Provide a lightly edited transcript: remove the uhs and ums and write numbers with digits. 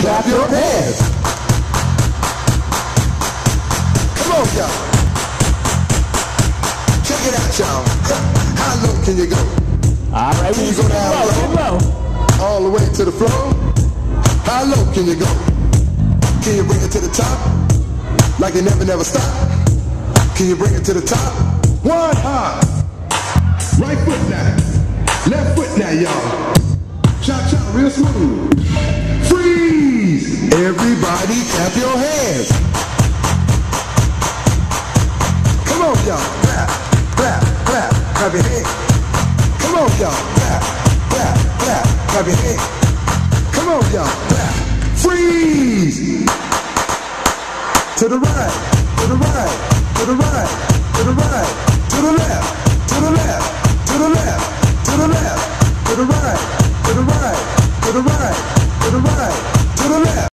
clap your hands. Come on, y'all. Check it out, y'all. How low can you go? All right, Can you go down low? All the way to the floor? How low can you go? Can you bring it to the top? Like you never stop? Can you bring it to the top? One hop. Right foot now. Left foot now, y'all. Cha-cha, real smooth. Freeze! Everybody clap your hands. Come on, y'all. Clap, clap, clap, clap your hands. Come on, y'all. Clap, clap, clap, clap your hands. Come on, y'all. Clap. Freeze! To the right, to the right, to the right, to the right, to the left, to the left, to the left, to the left, to the right, to the right, to the right.